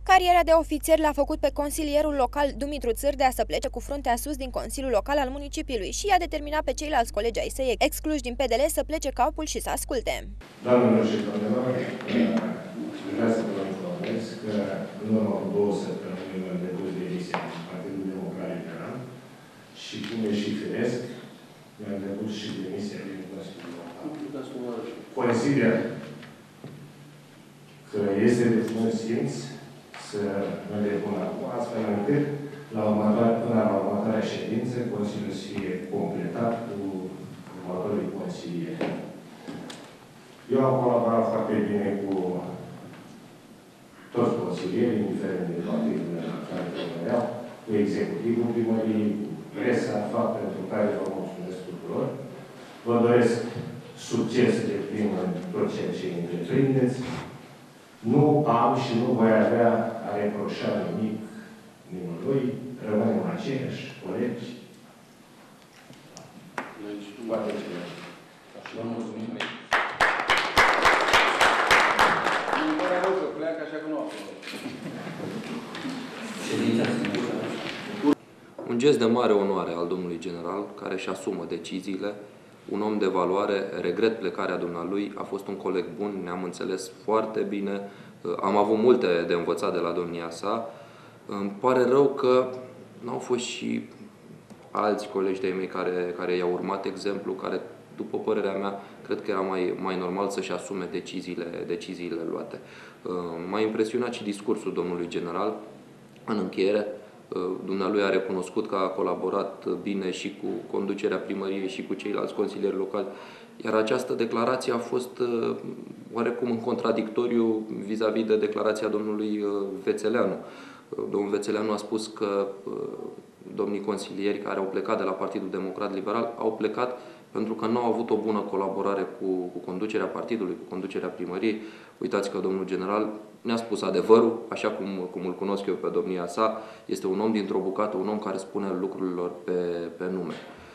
Cariera de ofițer l-a făcut pe consilierul local Dumitru Țârdea să plece cu fruntea sus din Consiliul Local al municipiului și i-a determinat pe ceilalți colegi ai săi excluși din PDL să plece capul și să asculte. Doamnelor și domnilor, vreau să vă informez că în urmă cu 2 săptămâni am depus demisia din Partidul Democrat Liberal și, cum e și firesc, mi-am depus și demisia din Consiliul Local. Consider că este de bun simț să mă depun acum, astfel încât până la următoarea ședință, Consiliul să fie completat cu următorii consilieri. Eu am colaborat foarte bine cu toți consilierii, indiferent de partidul la care proveneau, cu executivul primăriei, cu presa, fapt pentru care vă mulțumesc tuturor. Vă doresc succes de plin în tot ceea ce întreprindeți. Nu am și nu voi avea a reproșa nimic nimănui. Rămânem aceiași colegi. Poate ceva. Și vă mulțumim. Un gest de mare onoare al domnului general, care își asumă deciziile, un om de valoare, regret plecarea dumnealui, a fost un coleg bun, ne-am înțeles foarte bine, am avut multe de învățat de la domnia sa. Îmi pare rău că n-au fost și alți colegi de-ai mei care i-au urmat exemplu, care, după părerea mea, cred că era mai normal să-și asume deciziile luate. M-a impresionat și discursul domnului general. În încheiere, dumnealui a recunoscut că a colaborat bine și cu conducerea primăriei și cu ceilalți consilieri locali, iar această declarație a fost oarecum în contradictoriu vis-a-vis de declarația domnului Vețeleanu. Domnul Vețeleanu a spus că domnii consilieri care au plecat de la Partidul Democrat Liberal au plecat pentru că nu au avut o bună colaborare cu conducerea partidului, cu conducerea primăriei. Uitați că domnul general ne-a spus adevărul, așa cum îl cunosc eu pe domnia sa. Este un om dintr-o bucată, un om care spune lucrurilor pe nume.